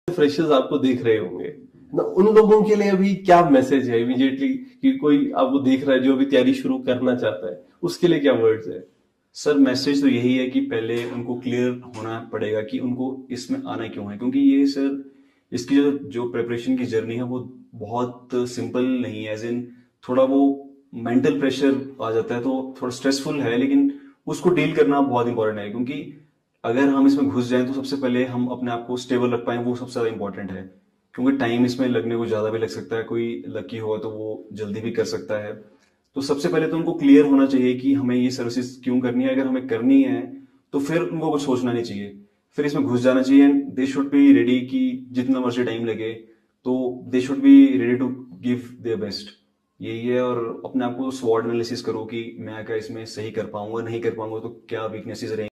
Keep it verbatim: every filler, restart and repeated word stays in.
Freshers आपको देख रहे होंगे ना, उन लोगों के लिए अभी क्या मैसेज है इमीडिएटली कि कोई आपको देख रहा है जो अभी तैयारी शुरू करना चाहता है, उसके लिए क्या वर्ड्स है? सर मैसेज तो यही है कि पहले उनको क्लियर होना पड़ेगा कि उनको इसमें आना क्यों है, क्योंकि ये सर इसकी जो जो प्रिपरेशन की जर्नी है वो बहुत सिंपल नहीं है। एज इन थोड़ा वो मेंटल प्रेशर आ जाता है, तो थोड़ा स्ट्रेसफुल है, लेकिन उसको डील करना बहुत इंपॉर्टेंट है। क्योंकि अगर हम इसमें घुस जाएं तो सबसे पहले हम अपने आप को स्टेबल रख पाएं, वो सबसे ज्यादा इंपॉर्टेंट है। क्योंकि टाइम इसमें लगने को ज्यादा भी लग सकता है, कोई लकी हो तो वो जल्दी भी कर सकता है। तो सबसे पहले तो उनको क्लियर होना चाहिए कि हमें ये सर्विसेज क्यों करनी है। अगर हमें करनी है तो फिर उनको कुछ सोचना नहीं चाहिए, फिर इसमें घुस जाना चाहिए। And they should be ready कि जितना मर्जी टाइम लगे तो they should be ready to give their best. यही है। और अपने आप को स्वॉट एनालिसिस करो कि मैं क्या इसमें सही कर पाऊंगा, नहीं कर पाऊंगा तो क्या वीकनेसेस रहेंगी।